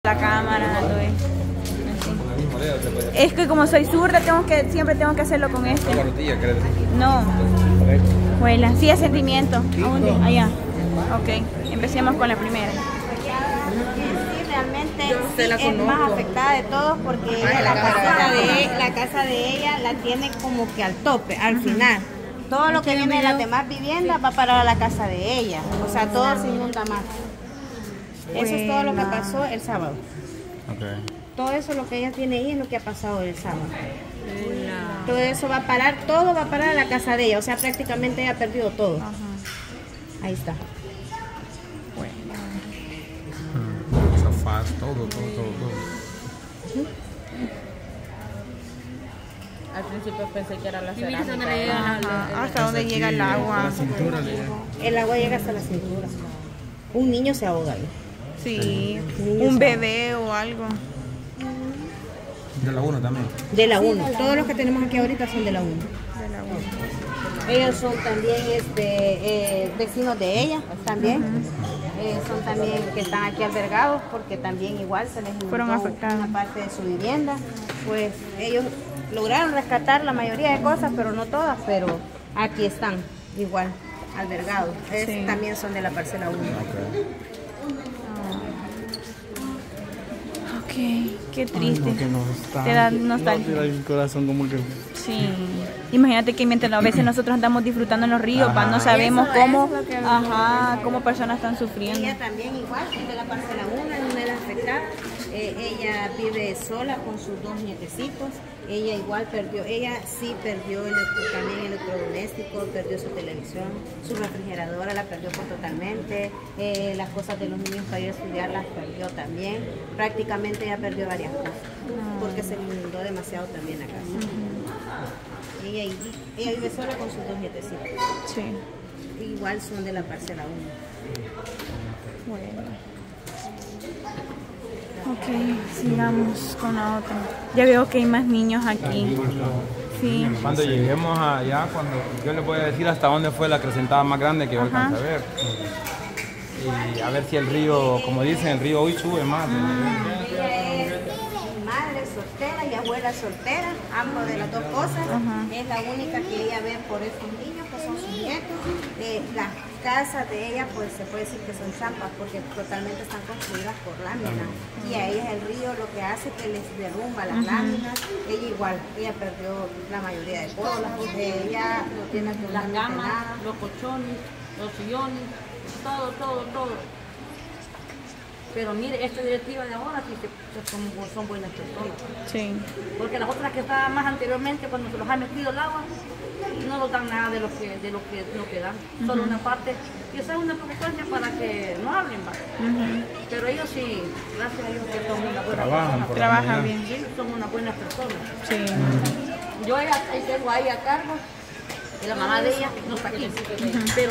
la cámara, todo eso. Es que como soy zurda, siempre tengo que hacerlo con este. No. Huela, sí, es sentimiento. ¿A dónde? Allá. Ok, empecemos con la primera. Realmente sí, es más afectada de todos porque la casa de ella la tiene como que al tope, al final. Todo lo que viene de las demás viviendas va para la casa de ella. O sea, todo se inunda más. Eso es todo lo que pasó el sábado. Okay. Todo eso lo que ella tiene ahí es lo que ha pasado el sábado. Todo eso va a parar, todo va a parar a la casa de ella. O sea, prácticamente ella ha perdido todo. Ahí está. Todo. Al principio pensé que era la cerámica. Hasta donde llega el agua. El agua llega hasta la cintura. Un niño se ahoga ahí. Sí, un bebé o algo. De la 1 también. De la 1. Todos los que tenemos aquí ahorita son de la 1. Ellos son también vecinos de ella, también. Son también que están aquí albergados porque también igual se les fueron afectados una parte de su vivienda. Pues ellos lograron rescatar la mayoría de cosas, pero no todas, pero aquí están igual albergados. También son de la parcela 1. Ok, qué triste. Te da nostalgia. El corazón como que... Sí. Imagínate que mientras a veces nosotros andamos disfrutando en los ríos, no sabemos cómo personas están sufriendo. Ella también igual, es de la parcela 1, es una de las afectadas. Ella vive sola con sus 2 nietecitos. Ella igual perdió, perdió también electrodomésticos, perdió su televisión, su refrigeradora la perdió totalmente, las cosas de los niños para ir a estudiar las perdió también. Prácticamente ella perdió varias cosas porque se le inundó demasiado también la casa. Ella vive sola con sus 2 nietecitos. Sí. Igual son de la parcela 1. Bueno. Ok, sigamos con la otra. Ya veo que hay más niños aquí. Sí. Cuando lleguemos allá, yo les voy a decir hasta dónde fue la acrecentada más grande que yo alcancé a ver. Y a ver si el río, como dicen, el río hoy sube más. Soltera y abuela soltera, ambos de las dos cosas. Es la única que ella ve por estos niños que son sus nietos. Las casas de ella pues se puede decir que son champas porque totalmente están construidas por láminas y a ella el río lo que hace es que les derrumba las láminas. Ella igual, ella perdió la mayoría de cosas, ella no tiene las camas, los colchones, los sillones, todo. Pero mire, esta directiva de ahora sí son buenas personas. Sí. Porque las otras que estaban más anteriormente, cuando se los ha metido el agua, no nos dan nada de lo que dan. Solo una parte, y esa es una preocupación para que no hablen más. Pero ellos sí, gracias a Dios que son una buena persona. Trabajan bien. Sí, son unas buenas personas. Sí. Yo tengo ahí a cargo, y la mamá de ella no está aquí. Pero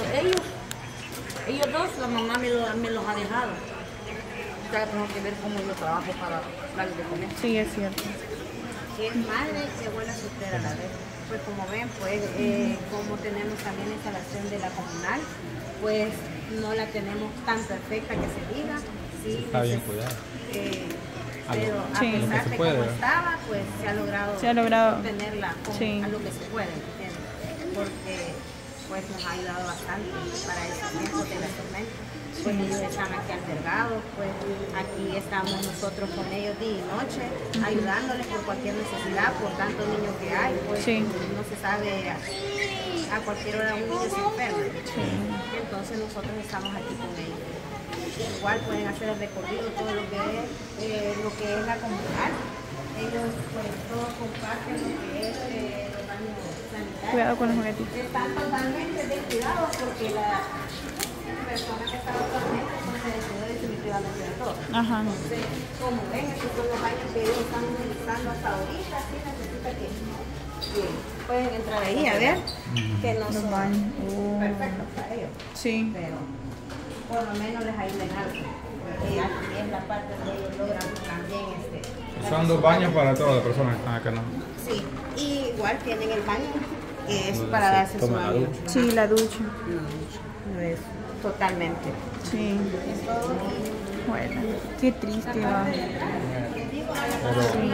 ellos dos, la mamá me los ha dejado. Tengo que ver cómo yo trabajo para darles de comer. Sí, es cierto. Si es madre y abuela soltera a la vez. Pues como ven, pues como tenemos también la instalación de la comunal, pues no la tenemos tan perfecta que se diga. Sí, está bien cuidada. Pero a pesar de cómo estaba, pues se ha logrado tenerla a lo que se puede, ¿entiendes? Porque pues nos ha ayudado bastante para esos tiempos de la tormenta. Pues ellos están aquí albergados, pues aquí estamos nosotros con ellos día y noche, ayudándoles por cualquier necesidad, por tantos niños que hay, pues no se sabe, a cualquier hora un niño se enferma. Entonces nosotros estamos aquí con ellos. Igual pueden hacer el recorrido, todo lo que es la comunal. Ellos pues todos comparten lo que es los baños sanitarios. Cuidado con los juguetes. Están totalmente descuidados porque la persona que está actualmente pues, se decidió definitivamente de todo. Entonces, como ven, estos son los baños que ellos están utilizando hasta ahorita, sí necesita que pueden entrar ahí a ver que no son perfectos para ellos. Sí. Pero por lo menos les ayudan algo. Aquí es la parte donde ellos logran también son 2 baños para todas las personas que están acá, ¿no? Sí, y igual tienen el baño que es para darse su baño. Sí, la ducha. No es totalmente. Sí. Es todo. Bueno, qué triste va. Sí.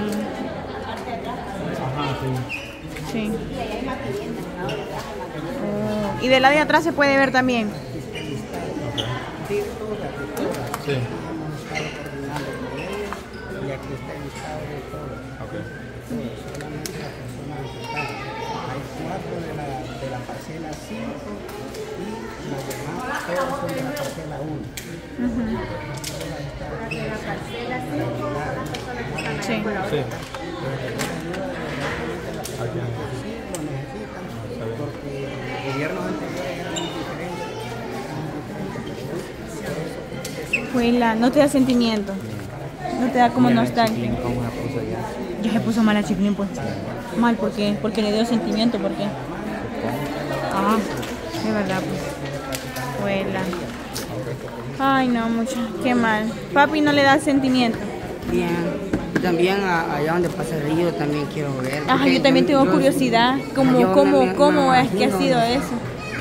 Ajá, sí. Sí. Oh. Y del lado de atrás se puede ver también. Okay. Sí. Y aquí está el listado de todo. Okay. Solamente la persona afectada. Hay 4 de la parcela 5 y los demás todos son de la parcela 1. De la parcela 5 son las personas que están Sí. ahí por ahora. Sí. Sí, lo necesitan porque los gobiernos anteriores eran diferentes. Juela, no te da sentimiento. No te da como nostalgia. ¿Cómo la puso ya? Ya se puso mal a Chiclín, pues. Mal, ¿por qué? Porque le dio sentimiento, ¿por qué? Ah, de verdad, pues. Juela. Ay, no, mucho. Qué mal. Papi no le da sentimiento. Bien. También allá donde pasa el río también quiero ver. Ajá, yo también tengo curiosidad. ¿Cómo es que ha sido eso?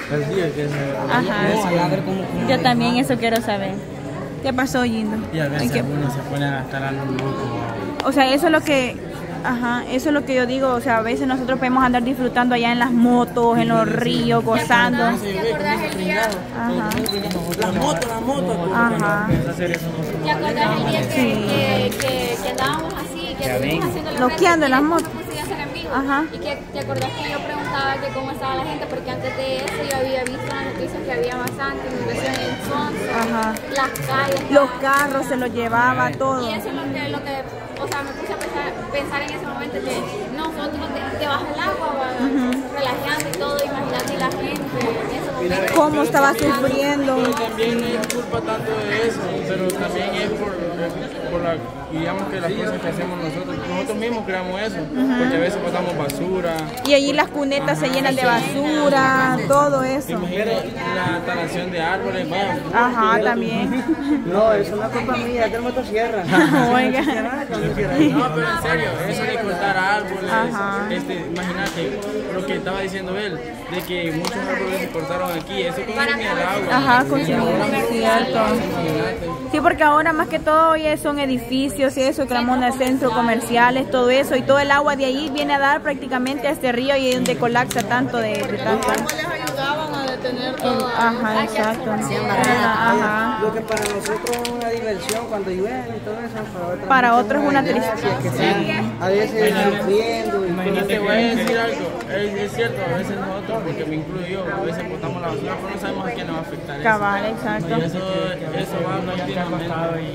Ajá. Yo también eso quiero saber. ¿Qué pasó, Gindo? Y a veces algunos se ponen a gastar algo loco. O sea, eso es lo que... Ajá, eso es lo que yo digo, o sea, a veces nosotros podemos andar disfrutando allá en las motos, en los ríos, gozando. ¿Te acordás el día? Ajá. Las motos. Ajá. ¿Te acordás el día que andábamos así, que estuvimos haciendo la Loqueando en las motos. Ajá. Y que te acordás que yo preguntaba que cómo estaba la gente, porque antes de eso yo había visto en las noticias que había bastante inundación en Sonso, Ajá. las calles. Los carros se los llevaba, todo. Y eso es lo que o sea, me puse a pensar en ese momento que nosotros debajo del agua, relajando y todo, imagínate la gente. Cómo estaba sufriendo. Pero también no es culpa tanto de eso, pero también es por la, digamos que las cosas que hacemos nosotros mismos creamos eso, porque a veces botamos basura. Y allí las cunetas se llenan de basura, todo eso. Imagínate la talación de árboles, vaya. Ajá, también. No, eso no es culpa mía, es del motosierra. Oiga. No, pero en serio, eso de cortar árboles, Ajá. Imagínate lo que estaba diciendo él, de que muchos árboles se cortaron aquí, eso consumía el agua. Ajá, consumía, cierto. Sí, porque ahora más que todo ya son edificios y eso, Clamona, centros comerciales, todo eso, y todo el agua de ahí viene a dar prácticamente a este río y es donde colapsa tanto de tanto. Les ayudaban a detener todo. Ajá, exacto. Ajá. Lo que para nosotros es una diversión cuando llueve y todo eso, Para otros es una tristeza. Sí. A veces sufriendo y Imagínate, te voy a decir algo, es cierto, a veces nosotros, porque me incluyo yo, a veces botamos la basura, pero no sabemos a quién nos va a afectar eso. Cabal, exacto. Y eso va continuamente.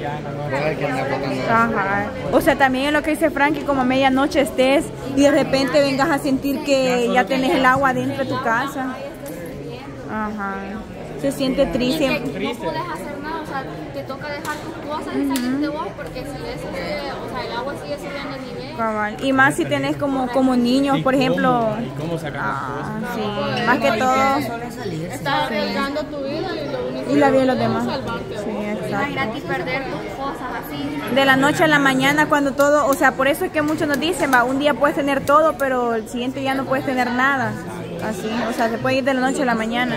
Ajá. O sea, también es lo que dice Frankie, como a medianoche estés y de repente vengas a sentir que ya tenés el agua dentro de tu casa. Ajá. Se siente triste. No puedes hacer nada, o sea, te toca dejar tus cosas y salir de vos, porque si eso sigue, o sea, el agua sigue subiendo el nivel. Cabal. Y más si tenés como niños, por ejemplo. ¿Cómo sacar las cosas? Sí, más que todo. Estás arriesgando tu vida y lo único Y la vida de los demás. salvarte. Sí, exacto. Imagínate perder tus cosas así. De la noche a la mañana cuando todo, o sea, por eso es que muchos nos dicen, va, un día puedes tener todo, pero el siguiente día no puedes tener nada. Así, o sea, se puede ir de la noche a la mañana.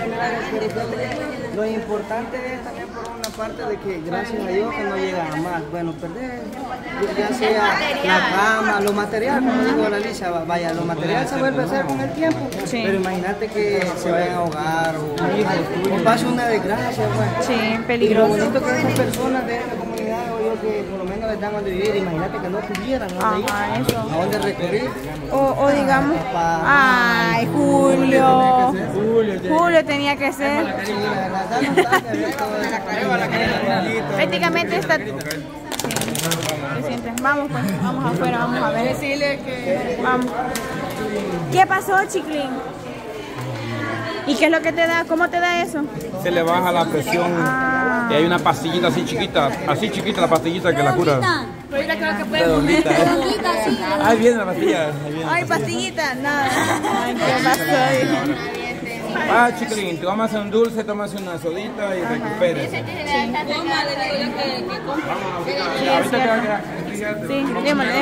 Lo importante es también por una parte de que gracias a Dios que no llega a más. Bueno, perder, ya sea la cama, lo material, como digo la Alicia, vaya, lo material se vuelve a hacer con el tiempo. Sí. Pero imagínate que se vayan a ahogar o pase una desgracia, pues. Sí, Y lo peligroso. bonito que esas personas de esta comunidad, o yo que por lo menos les dan donde vivir, imagínate que no tuvieran dónde ir, Ajá, eso. a dónde recurrir. O digamos, ay, Julio. Julio tenía que ser. Prácticamente está. Sí, se siente. Vamos pues, vamos afuera, vamos a ver. Decirle que Vamos. ¿Qué pasó, Chiclín? ¿Y qué es lo que te da? ¿Cómo te da eso? Se le baja la presión y hay una pastillita así chiquita la pastillita que la cura. ahorita creo que puede Redondita, ¿eh? sí. Ahí viene la pastilla. Ahí viene. Ay, pastillita, nada. Ay, ¿qué pasó? Ah, chiquilín, te vamos a hacer un dulce, tómase una sodita y recupérese. Ahorita te va a quedar. Sí, démosle.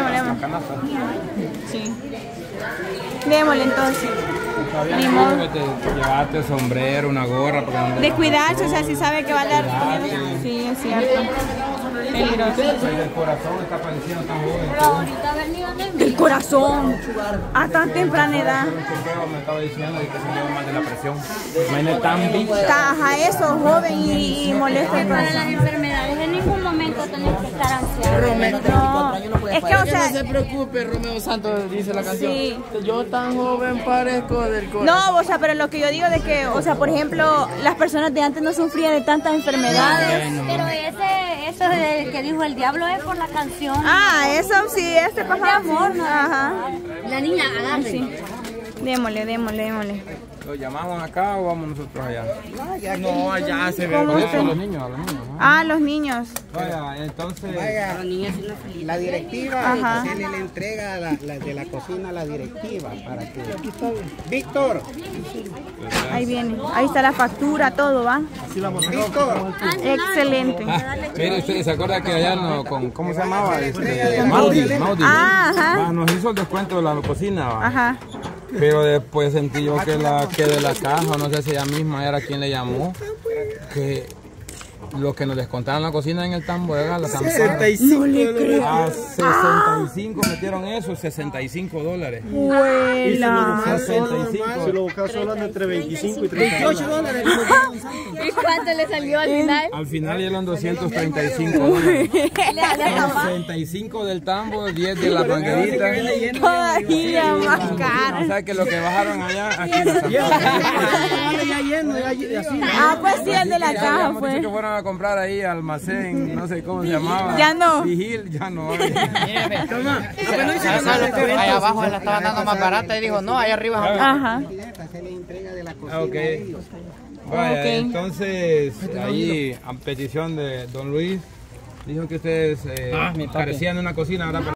Sí. Démosle entonces. Ni modo. Llevarte sombrero, una gorra. De cuidarse, o sea, si sabe que va a dar. Sí, es cierto. Peligroso. El corazón está pareciendo tan joven. El corazón. A tan temprana edad. Me estaba diciendo que se lleva más de la presión. Imagínate tan bicha. Ajá, eso, joven y molesta el Para corazón. las enfermedades en ningún momento tenés que estar ansioso. No, es que, o sea, no se preocupe, Romeo Santos dice la canción. Sí. Yo tan joven parezco del corazón. no, o sea, pero lo que yo digo de que, o sea, por ejemplo, las personas de antes no sufrían de tantas enfermedades. Pero eso de que dijo el diablo es por la canción. Ah, eso sí, este pasaba amor. Ajá. La niña, agarre. Sí. Démosle. ¿Lo llamamos acá o vamos nosotros allá? No, allá se ve. ¿Cómo Por usted? eso, los niños. Ah, los niños. Vaya, entonces. Vaya, la directiva, Ajá. se le entrega de la cocina a la directiva para que... Víctor, Ahí viene. Ahí está la factura, todo, ¿va? Víctor, Excelente. Mire, usted se acuerda que allá con, ¿cómo se llamaba? Maudi. Ah, ajá. Nos hizo el descuento de la cocina, ¿va? Ajá. Pero después sentí yo que de la caja, no sé si ella misma era quien le llamó, que lo que nos descontaron la cocina en el tambo de gala, 65 dólares. a 65 metieron eso, $65. Huela. 65. Se lo buscaba solo entre 25 y 30 28 dólares. ¿Y cuánto le salió al final? Al final eran $235. 65 del tambo, 10 de la manguerita. Todavía más O caro. sea que lo que bajaron allá, aquí lo Ya lleno, ya así. Ah, pues sí, el de la caja Dice fue. que fueron a comprar ahí almacén, no sé cómo se llamaba. Ya no. Vigil, ya no hay. Allá abajo la estaban dando más barata y dijo, no, allá arriba. Ajá. se le entrega de la cocina Ah, ok. a ellos. Vaya, Ok. entonces ahí a petición de don Luis dijo que ustedes carecían de una cocina, ¿verdad?